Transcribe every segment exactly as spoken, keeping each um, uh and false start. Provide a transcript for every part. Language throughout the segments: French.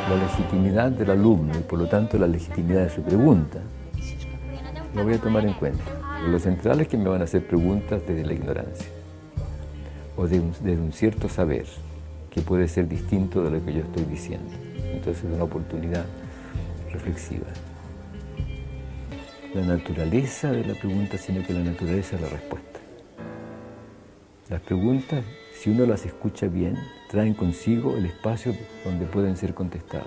la legitimidad del alumno y por lo tanto la legitimidad de su pregunta, lo voy a tomar en cuenta. Lo central es que me van a hacer preguntas desde la ignorancia o de un, desde un cierto saber que puede ser distinto de lo que yo estoy diciendo. Entonces es una oportunidad reflexiva. La naturaleza de la pregunta, sino que la naturaleza de la respuesta. Las preguntas, si uno las escucha bien, traen consigo el espacio donde pueden ser contestadas.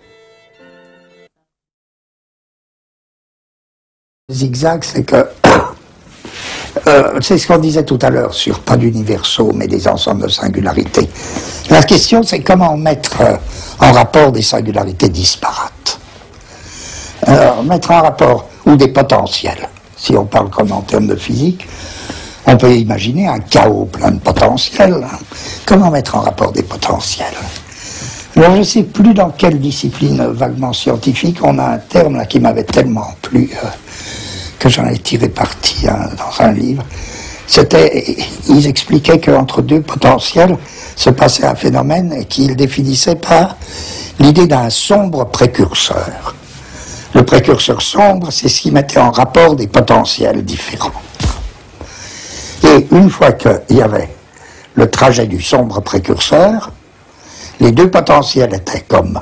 Zigzag, c'est que, euh, c'est ce qu'on disait tout à l'heure sur pas d'universaux, mais des ensembles de singularités. La question, c'est comment mettre euh, en rapport des singularités disparates. Euh, mettre en rapport, ou des potentiels. Si on parle comme en termes de physique, on peut imaginer un chaos plein de potentiels. Comment mettre en rapport des potentiels? Alors je ne sais plus dans quelle discipline vaguement scientifique, on a un terme là qui m'avait tellement plu euh, que j'en ai tiré parti hein, dans un livre. C'était, ils expliquaient qu'entre deux potentiels se passait un phénomène et qu'ils définissaient par l'idée d'un sombre précurseur. Le précurseur sombre, c'est ce qui mettait en rapport des potentiels différents. Et une fois qu'il y avait le trajet du sombre précurseur, les deux potentiels étaient comme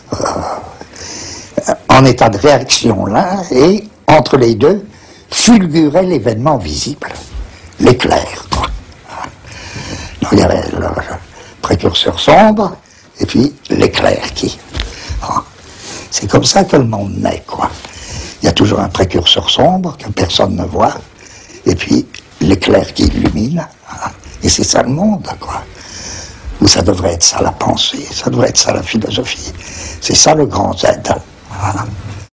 euh, en état de réaction l'un, et entre les deux fulgurait l'événement visible, l'éclair. Donc il y avait le, le précurseur sombre et puis l'éclair qui... C'est comme ça que le monde naît, quoi. Il y a toujours un précurseur sombre que personne ne voit, et puis l'éclair qui illumine, et c'est ça le monde, quoi. Ou ça devrait être ça la pensée, ça devrait être ça la philosophie. C'est ça le grand Z. Voilà.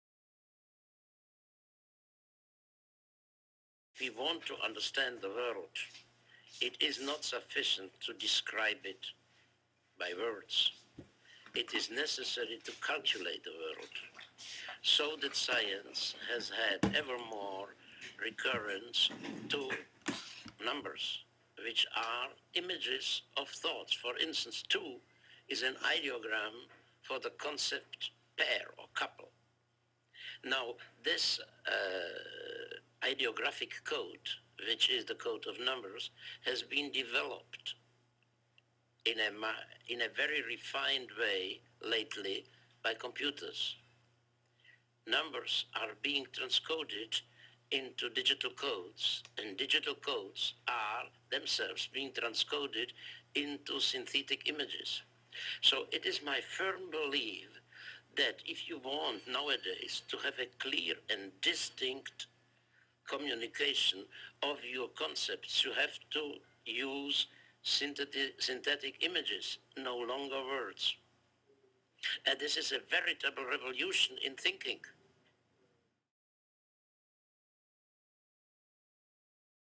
If we want to understand the world, it is not sufficient to describe it by words. It is necessary to calculate the world, so that science has had ever more recurrence to numbers, which are images of thoughts. For instance, two is an ideogram for the concept pair or couple. Now, this uh, ideographic code, which is the code of numbers, has been developed in a, in a very refined way lately by computers. Numbers are being transcoded into digital codes, and digital codes are themselves being transcoded into synthetic images. So it is my firm belief that if you want nowadays to have a clear and distinct communication of your concepts, you have to use synthetic, synthetic images, no longer words. And this is a veritable revolution in thinking.